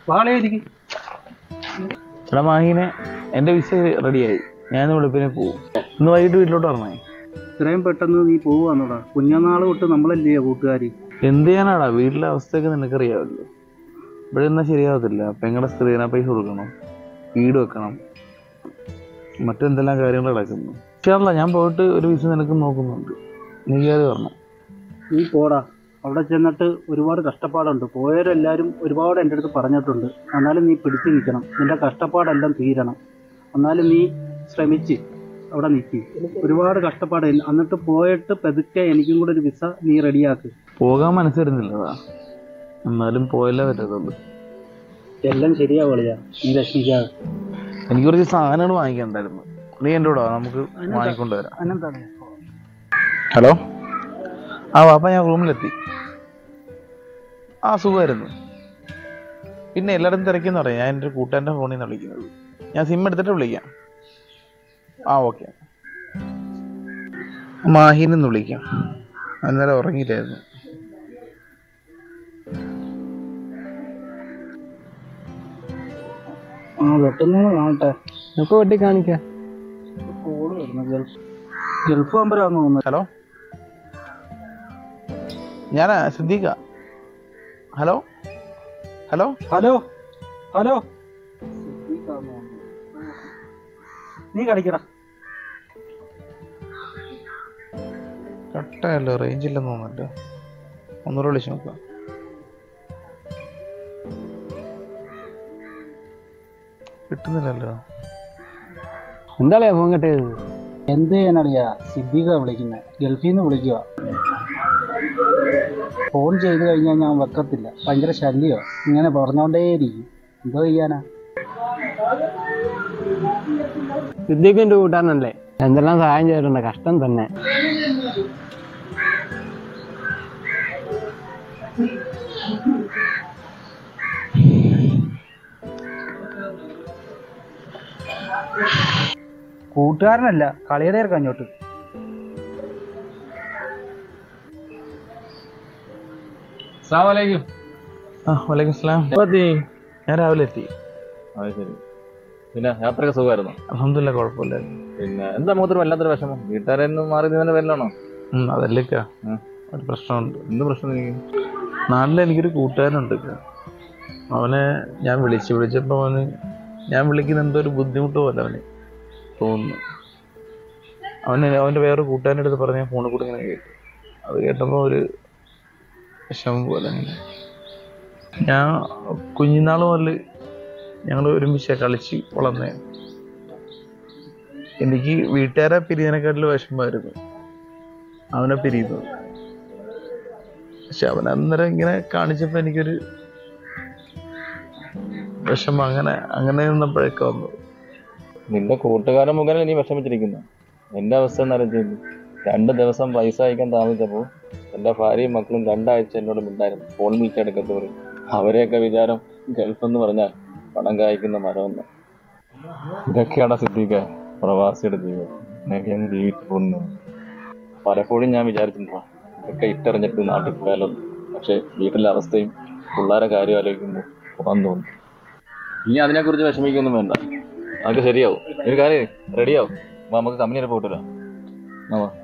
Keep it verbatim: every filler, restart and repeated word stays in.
വാളയായിരിക്കും. എടാ മാഹിനെ, എൻ്റെ വിസ റെഡിയായി. ഞാൻ വെളുപ്പിനെ പോവും. ഇന്ന് വൈകിട്ട് വീട്ടിലോട്ട് പറഞ്ഞേ. ഇത്രയും പെട്ടെന്ന് നീ പോവാന്നോടാ? കുഞ്ഞനാൾ തൊട്ട് നമ്മളല്ലേ കൂട്ടുകാരി. എന്ത് ചെയ്യാനാടാ, വീട്ടിലെ അവസ്ഥയൊക്കെ നിനക്കറിയാമല്ലോ. ഇവിടെ നിന്നാൽ ശരിയാവത്തില്ല. പെങ്ങളുടെ സ്ത്രീധന പൈസ കൊടുക്കണം, വീട് വെക്കണം, മറ്റെന്തെല്ലാം കാര്യങ്ങൾ നടക്കുന്നു. പക്ഷേ ഞാൻ പോയിട്ട് ഒരു വിസ നിനക്ക് നോക്കുന്നുണ്ട്. നീ കയറി വരണം. നീ പോടാ. അവിടെ ചെന്നിട്ട് ഒരുപാട് കഷ്ടപ്പാടുണ്ട്. പോയവരെല്ലാവരും ഒരുപാട് എൻ്റെ അടുത്ത് പറഞ്ഞിട്ടുണ്ട്. എന്നാലും നീ പിടിച്ചു നിൽക്കണം. നിന്റെ കഷ്ടപ്പാടെല്ലാം തീരണം. എന്നാലും നീ ശ്രമിച്ച് അവിടെ നിൽക്കി. ഒരുപാട് കഷ്ടപ്പാട്. എന്നിട്ട് പോയിട്ട് പതുക്കെ എനിക്കും കൂടെ ഒരു വിസ നീ റെഡിയാക്ക്. പോകാൻ മനസ്സിരുന്നില്ലതാ, എന്നാലും പോയല്ലേ പറ്റത്തുള്ളൂ. എല്ലാം ശരിയാവളിയാ, നീ വിഷമിക്കാതെ. എനിക്ക് കുറച്ച് സാധനങ്ങൾ വാങ്ങിക്കണ്ടായിരുന്നു. നീ എൻ്റെ കൂടെ നമുക്ക് വാങ്ങിക്കൊണ്ട് വരാം. അന്നെന്താണ്? ഹലോ. ആ വാപ്പ, ഞാൻ റൂമിലെത്തി. ആ സുഖമായിരുന്നു. പിന്നെ എല്ലായിടത്തും തിരക്കിയെന്ന് പറയാം. ഞാൻ എൻ്റെ കൂട്ടുകാരൻ്റെ ഫോണിൽ നിന്ന് വിളിക്കുന്നത്. ഞാൻ സിം എടുത്തിട്ട് വിളിക്കാം. ആ ഓക്കെ. മാഹിനെന്ന് വിളിക്കാം. അന്നേരം ഉറങ്ങിയിട്ടായിരുന്നു. ആ വെട്ടുന്ന കാണട്ടെ. നമുക്ക് വെട്ടി കാണിക്കാം. കോള് വരുന്നു. ഗൾഫ് ഗൾഫ് നമ്പറാന്ന് തോന്നുന്നു. ഹലോ, ഞാനാ സിദ്ദീഖ. ഹലോ ഹലോ ഹലോ ഹലോ നീ കളിക്കടാ. കട്ടയല്ലോ, റേഞ്ച് ഇല്ലെന്ന് തോന്നുന്നല്ലോ. ഒന്നുകൂടെ വിളിച്ചു നോക്കാം. കിട്ടുന്നില്ലല്ലോ. എന്താ ഫോൺ കെട്ടിയത്? എന്ത് ചെയ്യാനറിയാ, സിദ്ദീഖ വിളിക്കുന്നത്. ഗൾഫിൽ നിന്ന് വിളിക്കുക. ഫോൺ ചെയ്ത് കഴിഞ്ഞാൽ ഞാൻ വെക്കത്തില്ല. ഭയങ്കര ശല്യോ. ഇങ്ങനെ പറഞ്ഞോണ്ടേയിരിക്കും. എന്തോ ചെയ്യാനാ? സിദ്ദീഖിന്റെ കൂട്ടാനല്ലേ, എന്തെല്ലാം സഹായം ചെയ്തിട്ടുണ്ട്. കഷ്ടം തന്നെ. കൂട്ടുകാരനല്ല, കളിയുടെ ഇറക്കഞ്ഞോട്ട്. ആ വലൈക്കും സ്ലാം. ഞാൻ രാവിലെ എത്തി. അത് ശരി. പിന്നെ യാത്രയൊക്കെ സുഖമായിരുന്നു? അൽഹംദുലില്ലാ, കുഴപ്പമില്ലായിരുന്നു. പിന്നെ എന്താ മുഖത്തൊരു വല്ലാത്തൊരു വിഷമം? വീട്ടുകാരെ മാറി നിന്നതിന്റെ പേരിലാണോ? അതല്ലേക്കാ, ഒരു പ്രശ്നമുണ്ട്. എന്ത് പ്രശ്നം? നാട്ടിൽ എനിക്കൊരു കൂട്ടുകാരനുണ്ട്. അവനെ ഞാൻ വിളിച്ചു വിളിച്ചപ്പോൾ അവന് ഞാൻ വിളിക്കുന്ന എന്തോ ഒരു ബുദ്ധിമുട്ട് പോലെ അവന് തോന്നുന്നു. അവന് അവൻ്റെ വേറൊരു കൂട്ടുകാരൻ്റെ അടുത്ത് പറഞ്ഞ് ഞാൻ ഫോണിൽ കൂടെ ഇങ്ങനെ കേട്ടു. അത് കേട്ടപ്പോൾ ഒരു വിഷമം പോലെ. അങ്ങനെ ഞാൻ കുഞ്ഞിനാൾ മുതൽ ഞങ്ങൾ ഒരുമിച്ച് കളിച്ച് വളർന്നേ. എനിക്ക് വീട്ടുകാരെ പിരിയതിനെക്കാട്ടിലും വിഷമമായിരുന്നു അവനെ പിരിയുന്നത്. പക്ഷെ അവൻ അന്നേരം ഇങ്ങനെ കാണിച്ചപ്പോൾ എനിക്കൊരു വിഷമം. അങ്ങനെ അങ്ങനെ നിന്നപ്പോഴേക്ക് വന്നു. നിന്റെ കൂട്ടുകാരൻ മുഖേന നീ വിഷമിച്ചിരിക്കുന്നു. എന്റെ അവസ്ഥ എന്നറിയില്ല. രണ്ട് ദിവസം പൈസ അയക്കാൻ താമസിച്ചപ്പോൾ എൻ്റെ ഭാര്യയും മക്കളും രണ്ടാഴ്ച എന്നോട് ഉണ്ടായിരുന്നു. ഫോൺ വിളിച്ച് എടുക്കത്തോറും അവരെയൊക്കെ വിചാരം ഗൾഫ് എന്ന് പറഞ്ഞാൽ പണം കായ്ക്കുന്ന മരമെന്ന്. ഇതൊക്കെയാണ് സിദ്ദീഖ പ്രവാസിയുടെ ജീവിതം. എങ്ങനെയാണ് ജീവിച്ചു പോകുന്നത്? പലപ്പോഴും ഞാൻ വിചാരിച്ചിട്ടുണ്ടോ ഇതൊക്കെ ഇട്ടെറിഞ്ഞിട്ട് നാട്ടിൽ പോയാലോ. പക്ഷെ വീട്ടിലെ അവസ്ഥയും പിള്ളേരെ കാര്യം ആലോചിക്കുമ്പോൾ പോകാൻ തോന്നും. ഇനി അതിനെക്കുറിച്ച് വിഷമിക്കൊന്നും വേണ്ട, അതൊക്കെ ശരിയാവും. ഒരു കാര്യം റെഡിയാവും. അപ്പോൾ നമുക്ക് കമ്പനിയിൽ പോയിട്ടില്ല. ആ